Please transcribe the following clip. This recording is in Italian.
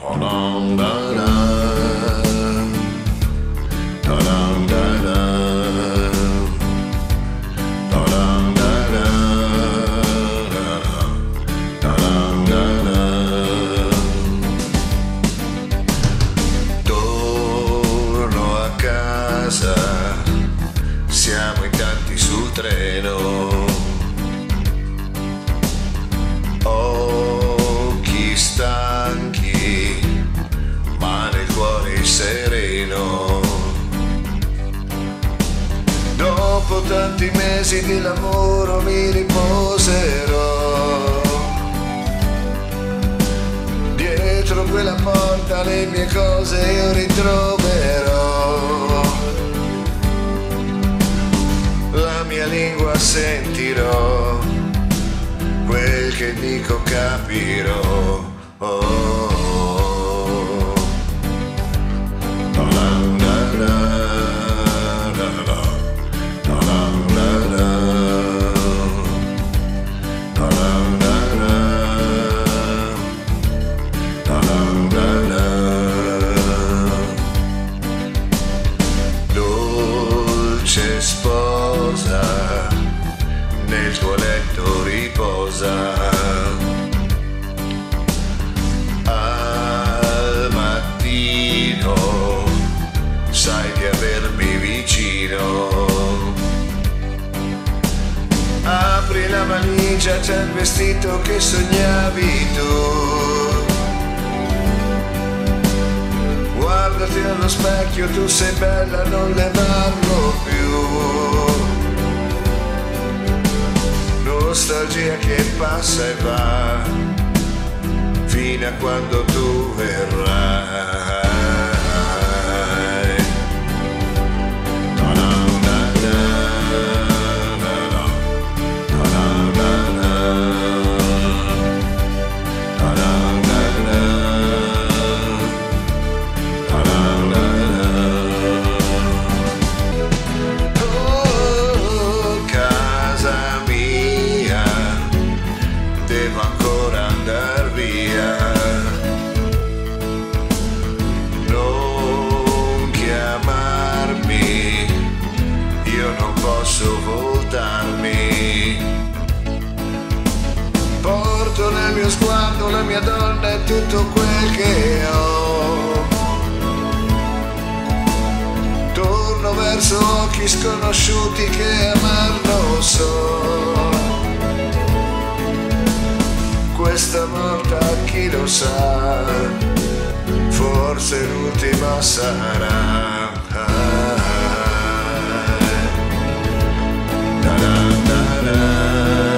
Torno a casa, siamo in tanti sul treno, occhi stanchi, ma nel cuore sereno. Dopo tanti mesi di lavoro mi riposerò, dietro quella porta le mie cose io ritroverò, la mia lingua sentirò, quel che dico capirò. Dolce sposa, nel tuo letto riposa, al mattino sai di avermi vicino. Apri la valigia, c'è il vestito che sognavi tu, guardati allo specchio, tu sei bella, non levarlo più. Nostalgia che passa e va, fino a quando tu verrai. Devo ancora andar via, non chiamarmi, io non posso voltarmi. Porto nel mio sguardo la mia donna e tutto quel che ho, torno verso occhi sconosciuti che amarlo so. Questa volta chi lo sa, forse l'ultima sarà.